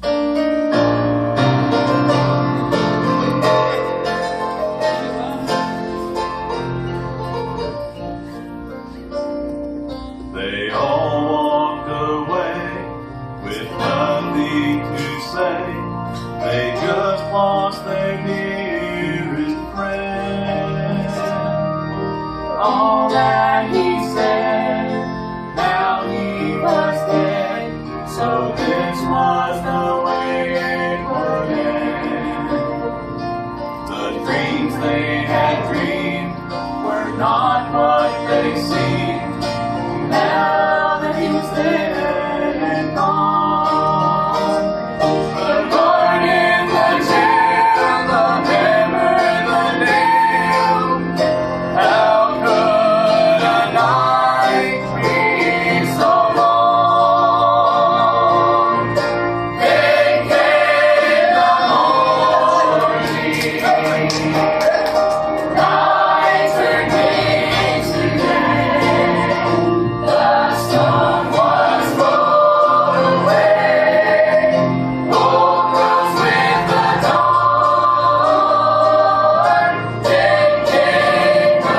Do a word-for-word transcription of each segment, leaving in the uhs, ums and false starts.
They all walked away with nothing to say. They just lost their nearest friend. All that he said, now he was dead. So this was the way it would end. The dreams they had dreamed were not what they seemed. Now that he was dead and gone, the garden, the jail, the hammer, the nail. How could a night be so long? Then came the morning. Night turned into day. The sun was rolled away. Gold rose with the dawn. Then came the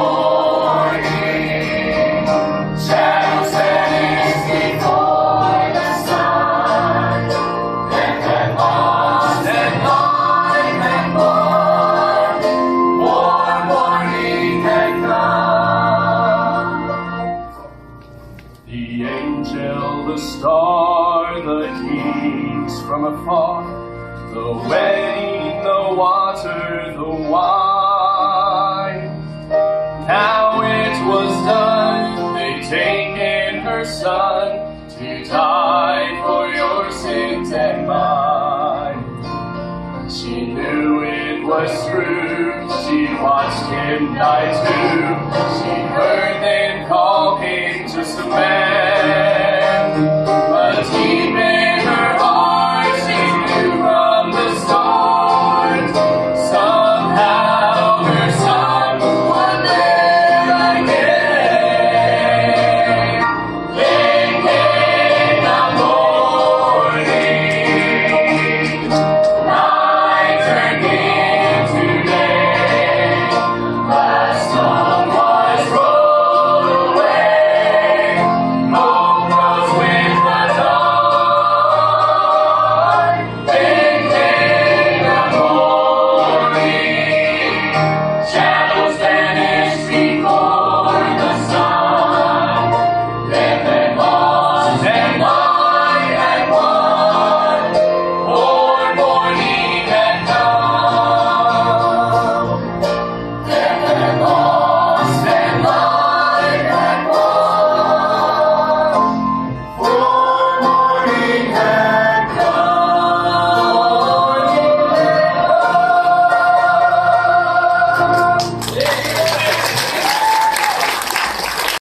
morning. Shadows vanished before the sun. Then that lost and life had won. More morning had come. The angel, the star, the kings from afar, the wedding, the water, the wine. Now it was done, they'd taken her son to die for your sins and mine. She knew it was true, she watched him die too. She heard they